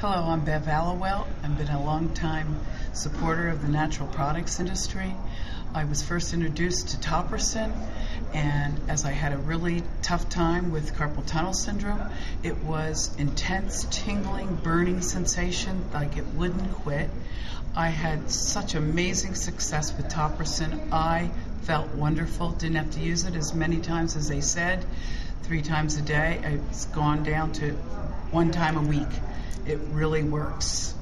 Hello, I'm Bev Allowell. I've been a long-time supporter of the natural products industry. I was first introduced to Topricin, and as I had a really tough time with carpal tunnel syndrome, it was intense, tingling, burning sensation, like it wouldn't quit. I had such amazing success with Topricin. I felt wonderful, didn't have to use it as many times as they said, 3 times a day. It's gone down to 1 time a week. It really works.